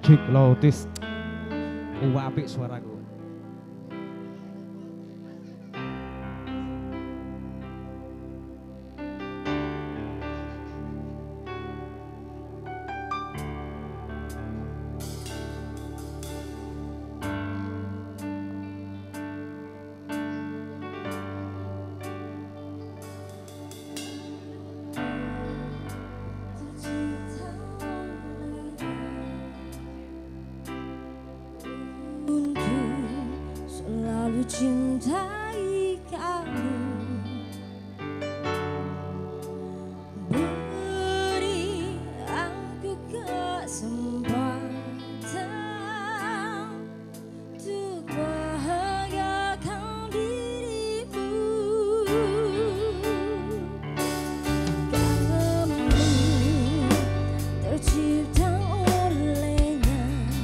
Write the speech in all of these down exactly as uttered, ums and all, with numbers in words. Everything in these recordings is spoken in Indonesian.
Dik Lotis. Wah, apik suaraku. Selalu cintai kamu, beri aku kesempatan untuk bahagiakan dirimu. Kamu tercipta olehnya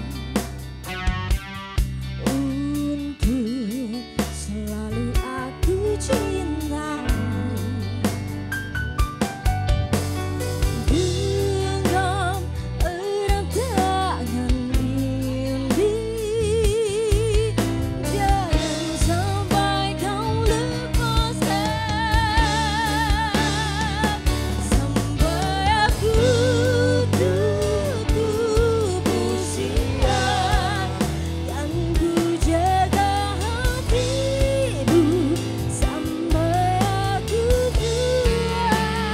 untuk selalu aku cintai. Genggam erat tangan ini, jangan sampai kau lepaskan, sampai aku tutup usia. Kan ku jaga hatimu sampai aku tua.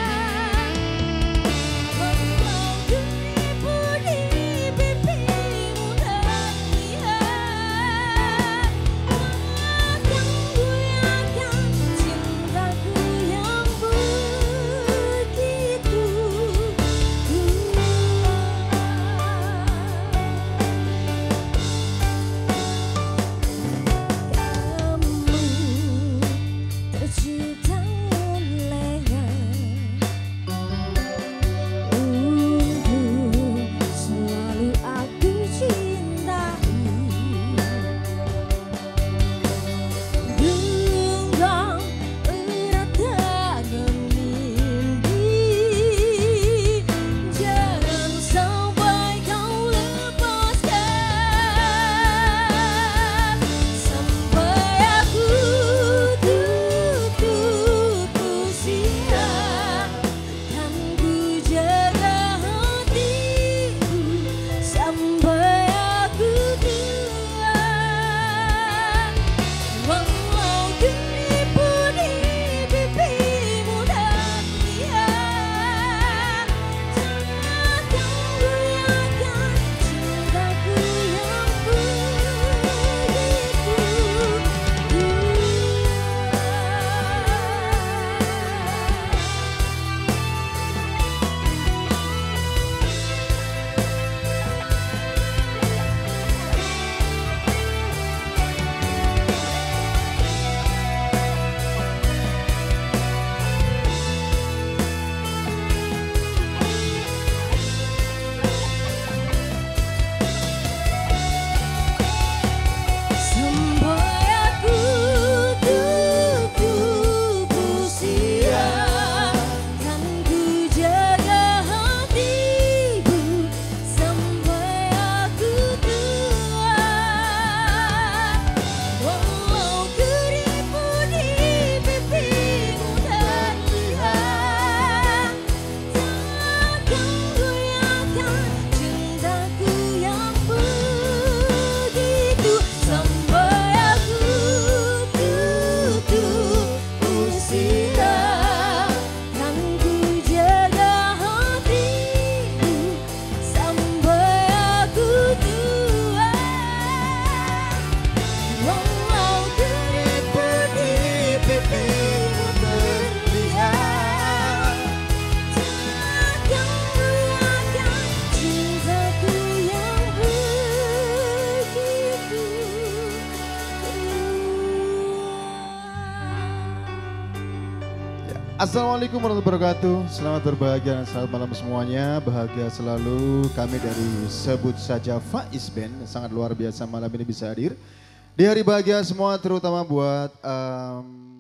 Walau dirimu di pipimu tak lihat, akan goyahkan cintaku yang begitu kamu tercipta olehnya untuk selalu aku cintai. Genggam erat tangan ini, jangan sampai kau lepaskan, sampai aku tutup usia. Kan ku jaga hatimu sampai aku tua. Walau dirimu di pipimu tak lihat, akan goyahkan cintaku yang sampai aku tutup usia. Kan ku jaga hatimu sampai aku tua. Walau dirimu di pipimu tak lihat, takkan goyahkan cintaku yang begitu, sampai aku tutup usia. Kan ku jaga hatimu sampai aku tua. Walau dirimu di pipimu terlihat, takkan goyahkan cintaku yang begitu. Assalamualaikum warahmatullahi wabarakatuh. Selamat berbahagia dan selamat malam semuanya. Bahagia selalu kami dari sebut saja Faiz Band. Sangat luar biasa malam ini bisa hadir. Di hari bahagia semua terutama buat um,